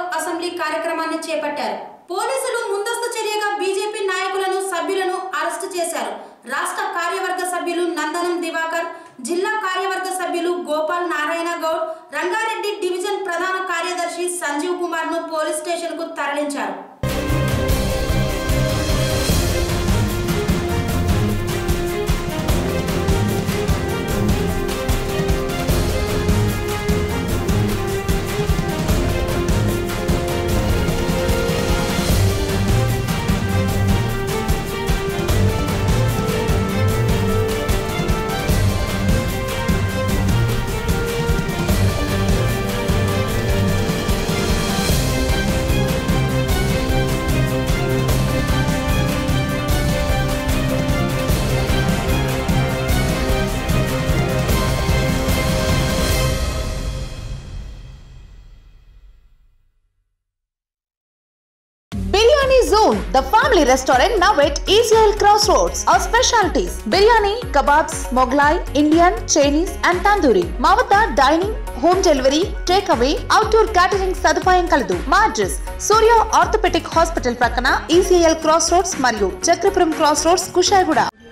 Assembly కార్యక్రమాన్ని చేపట్టారు. పోలీసులు ముందస్తు చర్యగా బీజేపీ నాయకులను సభ్యులను అరెస్టు చేశారు. రాష్ట్ర కార్యవర్గ సభ్యులు నందనం దివాకర్, జిల్లా కార్యవర్గ సభ్యులు గోపాల్ నారాయణ గౌడ్, రంగారెడ్డి డివిజన్ ప్రధాన కార్యదర్శి సంజీవ్ కుమార్ ను పోలీస్ స్టేషన్ కు తరలించారు. Zone, the family restaurant now at ECL Crossroads. Our specialties: biryani, kebabs, Mughlai, Indian, Chinese and Tandoori. Mavata dining, home delivery, takeaway, outdoor catering సదుపాయం కలదు. మా అడ్రస్ సూర్య ఆర్థోపెడిక్ హాస్పిటల్ ప్రక్కన ECL Crossroads మరియు Chakrapuram Crossroads, Kushaiguda.